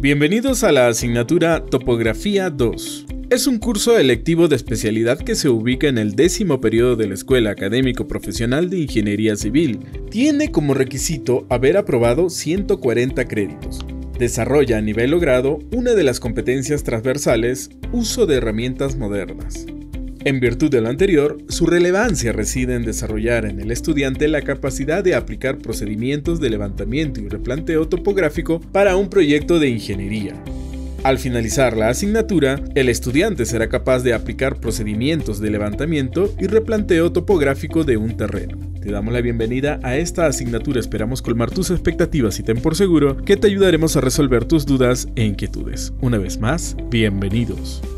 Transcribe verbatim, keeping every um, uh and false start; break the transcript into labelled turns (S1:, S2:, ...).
S1: Bienvenidos a la asignatura Topografía dos. Es un curso electivo de especialidad que se ubica en el décimo periodo de la Escuela Académico Profesional de Ingeniería Civil. Tiene como requisito haber aprobado ciento cuarenta créditos. Desarrolla a nivel logrado una de las competencias transversales, uso de herramientas modernas. En virtud de lo anterior, su relevancia reside en desarrollar en el estudiante la capacidad de aplicar procedimientos de levantamiento y replanteo topográfico para un proyecto de ingeniería. Al finalizar la asignatura, el estudiante será capaz de aplicar procedimientos de levantamiento y replanteo topográfico de un terreno. Te damos la bienvenida a esta asignatura, esperamos colmar tus expectativas y ten por seguro que te ayudaremos a resolver tus dudas e inquietudes. Una vez más, bienvenidos.